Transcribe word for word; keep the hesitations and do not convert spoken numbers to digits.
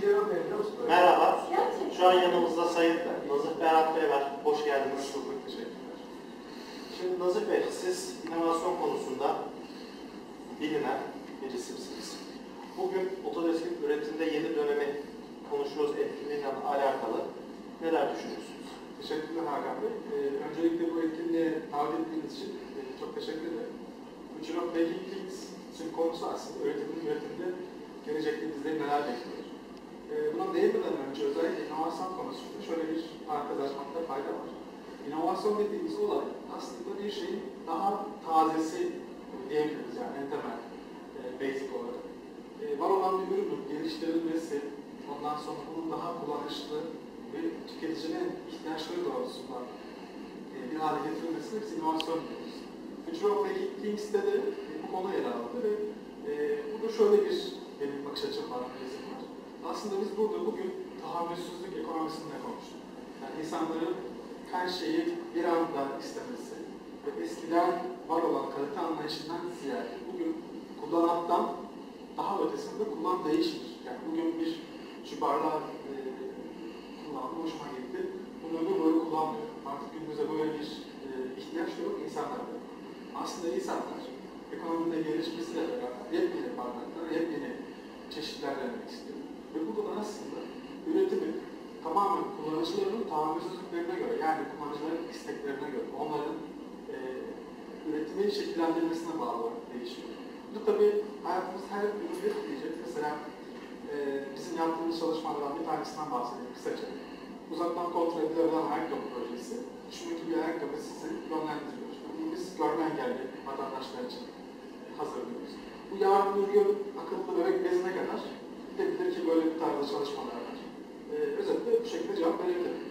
Merhaba. Şu an yanımızda Sayın Nazif Berat Bey var. Hoş geldiniz. Çok teşekkürler. Şimdi Nazif Bey, siz inovasyon konusunda bilinen birisisiniz. Bugün otodeskin üretimde yeni dönemi konuşuyoruz, etkinliğiyle alakalı. Neler düşünüyorsunuz? Teşekkürler Hakan Bey. Ee, öncelikle bu etkinliğe davet ettiğiniz için e, çok teşekkür ederim. Future of Making Things'in konusu aslında üretimin üretimde gelecekte bizleri neler bekliyor. Ee, buna değinmeden önce özellikle inovasyon konusunda şöyle bir parantez açmakta fayda var. İnovasyon dediğimiz olay aslında bir şeyin daha tazesi diyebiliriz, yani en temel, e, basic olarak. E, var olan bir ürünün geliştirilmesi, ondan sonra bunun daha kullanışlı ve tüketicinin ihtiyaçları doğrultusunda e, bir hale getirilmesi biz inovasyon diyoruz. Future of Making Things'te de e, bu konu ele aldı ve e, burada şöyle bir benim bakış açım var, resim var. Aslında biz burada bugün tahammülsüzlük ekonomisinde konuştuk. Yani insanların her şeyi bir anda istemesi ve eskiden var olan kalite anlayışından ziyade bugün kullanattan daha ötesinde kullan değişir. Yani bugün bir şu barlar e, kullandı, hoşuma gitti. Bunu öbür böyle kullanmıyor. Artık günümüzde böyle bir e, ihtiyaç yok insanlarda. Aslında insanlar ekonomide gelişmesiyle beraber yepyeni bardaklar, yepyeni çeşitler denemek istiyor. Ve burada da aslında üretimin tamamen kullanıcıların tahammülsüzlüklerine göre, yani kullanıcıların isteklerine göre, onların e, üretimin şekillendirmesine bağlı olarak değişiyor. Bu tabii hayatımız her ürün etkileyecek. Mesela e, bizim yaptığımız çalışmalardan bir tanesinden bahsedeyim kısaca. Uzaktan kontrol edilebilen ayakkabı projesi. Şuradaki bir ayakkabı sizi yönlendiriyor. Bunu biz görme engelli vatandaşlar için hazırlıyoruz. Bu yarın bir gün akıllı bebek bezine kadar gidebilir ki böyle bir tarzda çalışmalar var. Ee, özetle bu şekilde cevap verebilirim.